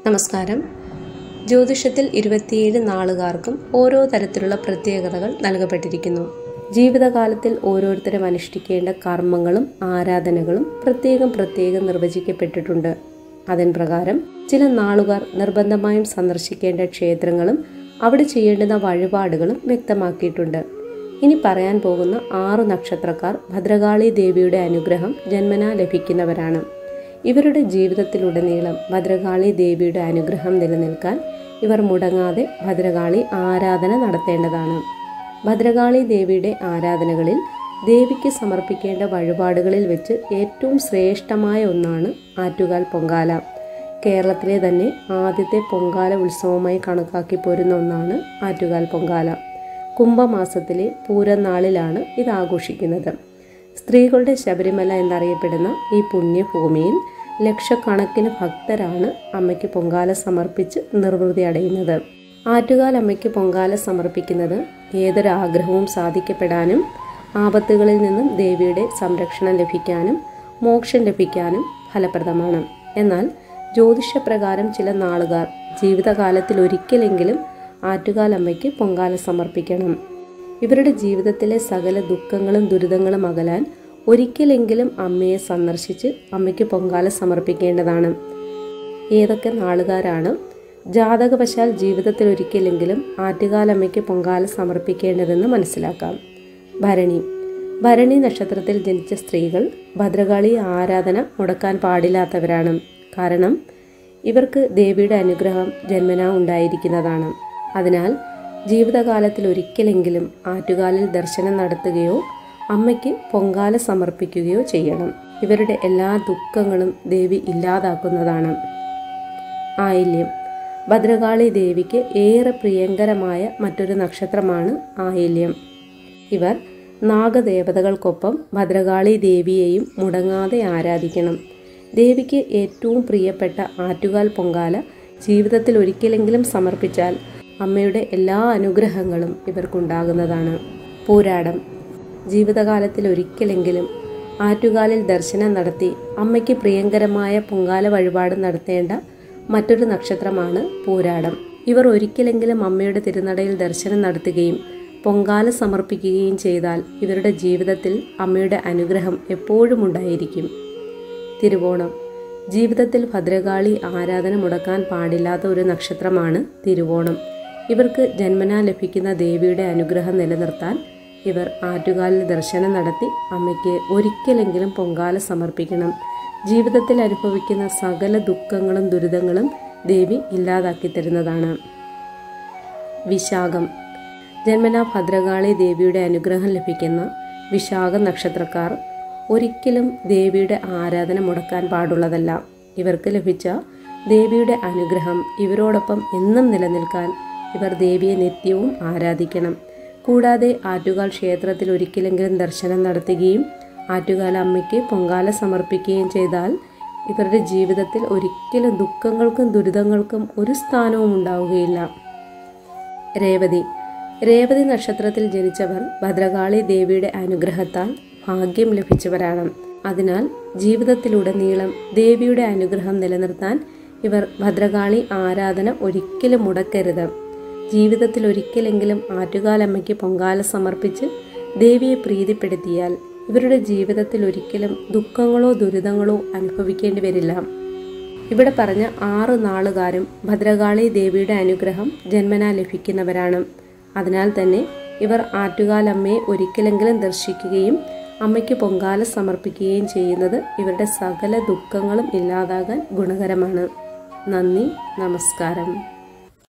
നമസ്കാരം. ജ്യോതിഷത്തിൽ 27 നാളുകാർക്കും ഓരോ തരത്തിലുള്ള പ്രത്യേകതകൾ നൽകപ്പെട്ടിരിക്കുന്നു. ജീവിതകാലത്തിൽ ഓരോരുത്തരും അനുഷ്ഠിക്കേണ്ട കർമ്മങ്ങളും ആരാധനകളും പ്രത്യേകം നിർവചിക്കപ്പെട്ടിട്ടുണ്ട്. അതിൻ പ്രകാരം ചില നാളുകാർ നിർബന്ധമായും സന്ദർശിക്കേണ്ട ക്ഷേത്രങ്ങളും അവിടെ ചെയ്യേണ്ടുന്ന വഴിപാടുകളും വ്യക്തമാക്കിയിട്ടുണ്ട്. ഇനി പറയാൻ പോകുന്ന 6 നക്ഷത്രക്കാർ ഭദ്രകാളി ദേവിയുടെ അനുഗ്രഹം ജന്മനാ ലഭിക്കുന്നവരാണ്. ഇവരുടെ ജീവിതത്തിലുടനീളം ഭദ്രകാളി ദേവിയുടെ അനുഗ്രഹം നിലനിൽക്കാൻ ഇവർ മുടങ്ങാതെ ഭദ്രകാളി ആരാധന നടത്തേണ്ടതാണ്. ഭദ്രകാളി ദേവിയുടെ ആരാധനകളിൽ ദേവിക്ക് സമർപ്പിക്കേണ്ട വഴിപാടുകളിൽ വെച്ച് ഏറ്റവും ശ്രേഷ്ഠമായ ഒന്നാണ് ആറ്റുകാൽ പൊങ്കാല. കേരളത്തിലെ തന്നെ ആദ്യത്തെ പൊങ്കാല ഉത്സവമായി കണക്കാക്കി പോരുന്ന ഒന്നാണ് ആറ്റുകാൽ പൊങ്കാല. കുംഭമാസത്തിലെ പൂരനാളിലാണ് ഇത് ആഘോഷിക്കുന്നത്. സ്ത്രീകളുടെ ശബരിമല എന്നറിയപ്പെടുന്ന ഈ പുണ്യഭൂമിയിൽ ലക്ഷക്കണക്കിന് ഭക്തരാണ് അമ്മയ്ക്ക് പൊങ്കാല സമർപ്പിച്ച് നിർവൃതി അടയുന്നത്. ആറ്റുകാൽ അമ്മയ്ക്ക് പൊങ്കാല സമർപ്പിക്കുന്നത് ഏതൊരാഗ്രഹവും സാധിക്കപ്പെടാനും ആപത്തുകളിൽ നിന്നും ദേവിയുടെ സംരക്ഷണം ലഭിക്കാനും മോക്ഷം ലഭിക്കാനും ഫലപ്രദമാണ്. എന്നാൽ ജ്യോതിഷപ്രകാരം ചില നാളുകാർ ജീവിതകാലത്തിൽ ഒരിക്കലെങ്കിലും ആറ്റുകാൽ അമ്മയ്ക്ക് പൊങ്കാല സമർപ്പിക്കണം. ഇവരുടെ ജീവിതത്തിലെ സകല ദുഃഖങ്ങളും ദുരിതങ്ങളും അകലാൻ ഒരിക്കലെങ്കിലും അമ്മയെ സന്ദർശിച്ച് അമ്മയ്ക്ക് പൊങ്കാല സമർപ്പിക്കേണ്ടതാണ്. ഏതൊക്കെ നാളുകാരാണ് ജാതകവശാൽ ജീവിതത്തിൽ ഒരിക്കലെങ്കിലും ആറ്റുകാൽ അമ്മയ്ക്ക് പൊങ്കാല സമർപ്പിക്കേണ്ടതെന്ന് മനസ്സിലാക്കാം. ഭരണി നക്ഷത്രത്തിൽ ജനിച്ച സ്ത്രീകൾ ഭദ്രകാളി ആരാധന മുടക്കാൻ പാടില്ലാത്തവരാണ്. കാരണം ഇവർക്ക് ദേവിയുടെ അനുഗ്രഹം ജന്മനാ ഉണ്ടായിരിക്കുന്നതാണ്. അതിനാൽ ജീവിതകാലത്തിൽ ഒരിക്കലെങ്കിലും ആറ്റുകാലിൽ ദർശനം നടത്തുകയോ അമ്മയ്ക്ക് പൊങ്കാല സമർപ്പിക്കുകയോ ചെയ്യണം. ഇവരുടെ എല്ലാ ദുഃഖങ്ങളും ദേവി ഇല്ലാതാക്കുന്നതാണ്. ആയില്യം. ഭദ്രകാളി ദേവിക്ക് ഏറെ പ്രിയങ്കരമായ മറ്റൊരു നക്ഷത്രമാണ് ആയില്യം. ഇവർ നാഗദേവതകൾക്കൊപ്പം ഭദ്രകാളി ദേവിയെയും മുടങ്ങാതെ ആരാധിക്കണം. ദേവിക്ക് ഏറ്റവും പ്രിയപ്പെട്ട ആറ്റുകാൽ പൊങ്കാല ജീവിതത്തിൽ ഒരിക്കലെങ്കിലും സമർപ്പിച്ചാൽ അമ്മയുടെ എല്ലാ അനുഗ്രഹങ്ങളും ഇവർക്കുണ്ടാകുന്നതാണ്. പൂരാടം. ജീവിതകാലത്തിൽ ഒരിക്കലെങ്കിലും ആറ്റുകാലിൽ ദർശനം നടത്തി അമ്മയ്ക്ക് പ്രിയങ്കരമായ പൊങ്കാല വഴിപാട് നടത്തേണ്ട മറ്റൊരു നക്ഷത്രമാണ് പൂരാടം. ഇവർ ഒരിക്കലെങ്കിലും അമ്മയുടെ തിരുനടയിൽ ദർശനം നടത്തുകയും പൊങ്കാല സമർപ്പിക്കുകയും ചെയ്താൽ ഇവരുടെ ജീവിതത്തിൽ അമ്മയുടെ അനുഗ്രഹം എപ്പോഴും ഉണ്ടായിരിക്കും. തിരുവോണം. ജീവിതത്തിൽ ഭദ്രകാളി ആരാധന മുടക്കാൻ പാടില്ലാത്ത ഒരു നക്ഷത്രമാണ് തിരുവോണം. ഇവർക്ക് ജന്മനാ ലഭിക്കുന്ന ദേവിയുടെ അനുഗ്രഹം നിലനിർത്താൻ ഇവർ ആറ്റുകാലിൽ ദർശനം നടത്തി അമ്മയ്ക്ക് ഒരിക്കലെങ്കിലും പൊങ്കാല സമർപ്പിക്കണം. ജീവിതത്തിൽ അനുഭവിക്കുന്ന സകല ദുഃഖങ്ങളും ദുരിതങ്ങളും ദേവി ഇല്ലാതാക്കി തരുന്നതാണ്. വിശാഖം. ജന്മനാ ഭദ്രകാളി ദേവിയുടെ അനുഗ്രഹം ലഭിക്കുന്ന വിശാഖ നക്ഷത്രക്കാർ ഒരിക്കലും ദേവിയുടെ ആരാധന മുടക്കാൻ പാടുള്ളതല്ല. ഇവർക്ക് ലഭിച്ച ദേവിയുടെ അനുഗ്രഹം ഇവരോടൊപ്പം എന്നും നിലനിൽക്കാൻ ഇവർ ദേവിയെ നിത്യവും ആരാധിക്കണം. കൂടാതെ ആറ്റുകാൽ ക്ഷേത്രത്തിൽ ഒരിക്കലെങ്കിലും ദർശനം നടത്തുകയും ആറ്റുകാൽ അമ്മയ്ക്ക് പൊങ്കാല സമർപ്പിക്കുകയും ചെയ്താൽ ഇവരുടെ ജീവിതത്തിൽ ഒരിക്കലും ദുഃഖങ്ങൾക്കും ദുരിതങ്ങൾക്കും ഒരു സ്ഥാനവും ഉണ്ടാവുകയില്ല. രേവതി നക്ഷത്രത്തിൽ ജനിച്ചവർ ഭദ്രകാളി ദേവിയുടെ അനുഗ്രഹത്താൽ ഭാഗ്യം ലഭിച്ചവരാണ്. അതിനാൽ ജീവിതത്തിലുടനീളം ദേവിയുടെ അനുഗ്രഹം നിലനിർത്താൻ ഇവർ ഭദ്രകാളി ആരാധന ഒരിക്കലും മുടക്കരുത്. ജീവിതത്തിൽ ഒരിക്കലെങ്കിലും ആറ്റുകാലമ്മയ്ക്ക് പൊങ്കാല സമർപ്പിച്ച് ദേവിയെ പ്രീതിപ്പെടുത്തിയാൽ ഇവരുടെ ജീവിതത്തിൽ ഒരിക്കലും ദുഃഖങ്ങളോ ദുരിതങ്ങളോ അനുഭവിക്കേണ്ടി വരില്ല. ഇവിടെ പറഞ്ഞ 6 നാളുകാരും ഭദ്രകാളി ദേവിയുടെ അനുഗ്രഹം ജന്മനാ ലഭിക്കുന്നവരാണ്. അതിനാൽ തന്നെ ഇവർ ആറ്റുകാലമ്മയെ ഒരിക്കലെങ്കിലും ദർശിക്കുകയും അമ്മയ്ക്ക് പൊങ്കാല സമർപ്പിക്കുകയും ചെയ്യുന്നത് ഇവരുടെ സകല ദുഃഖങ്ങളും ഇല്ലാതാകാൻ ഗുണകരമാണ്. നന്ദി, നമസ്കാരം.